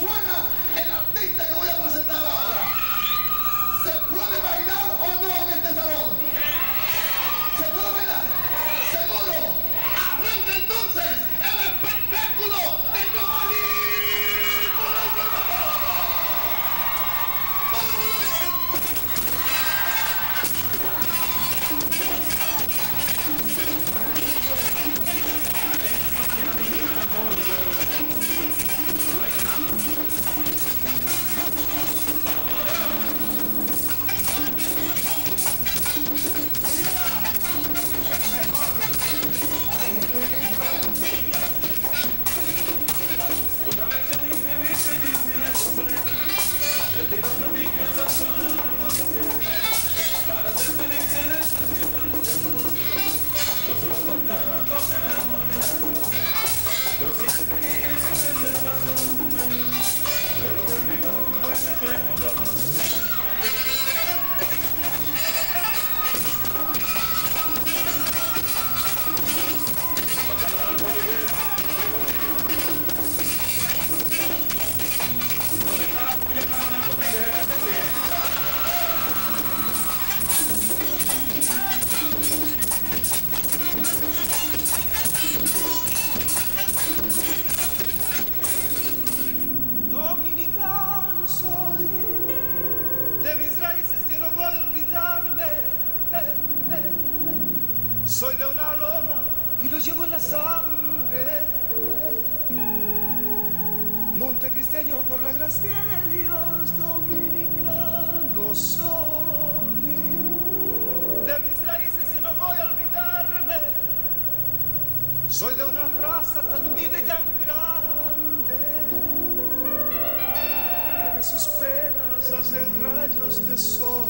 suena el artista que voy a presentar ahora. ¿Se puede bailar o no en este salón? ¿Se puede bailar? ¿Seguro? Arranca entonces el espectáculo de Giovanni. Dominicano soy, de mis raíces yo no voy a olvidarme. Soy de una loma y lo llevo en la sangre. Montecristeño por la gracia de Dios, dominicano soy. De mis raíces yo no voy a olvidarme. Soy de una raza tan humilde y tan grande que de sus penas hacen rayos de sol.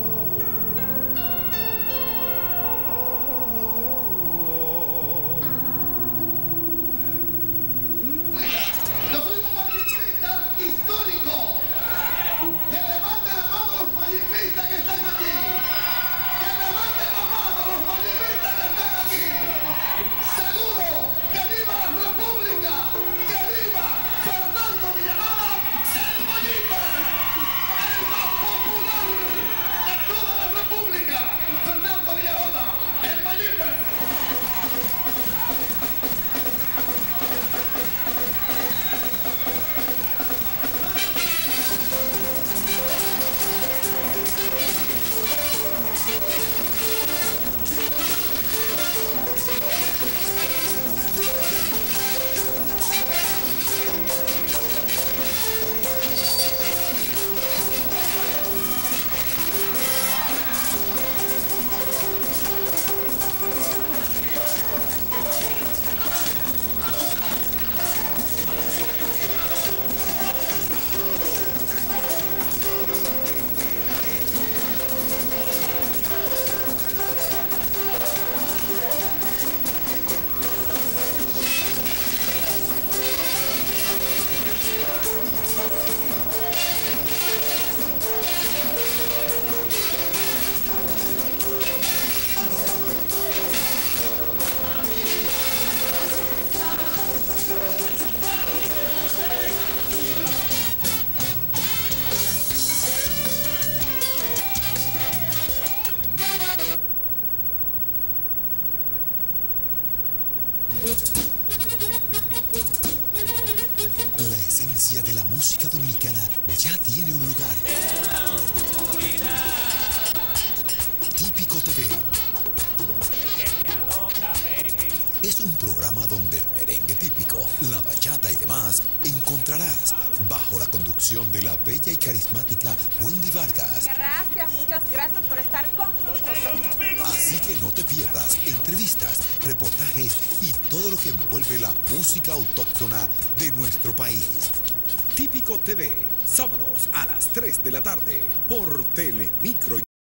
Yo soy un mallimpista histórico. Que levanten la mano los mallimpistas que están aquí. Que levanten la mano los mallimpistas que están aquí. Seguro que viva la República, que viva Fernando Villalona, el mallimpe, el más popular de toda la República. Fernando Villalona, el mallimpe. La esencia de la música dominicana ya tiene un lugar. Típico TV. Es un programa donde el merengue típico, la bachata y demás encontrarás bajo la conducción de la bella y carismática Wendy Vargas. Gracias, muchas gracias por estar con nosotros. Así que no te pierdas entrevistas, reportajes y todo lo que envuelve la música autóctona de nuestro país. Típico TV, sábados a las 3 de la tarde por Telemicro.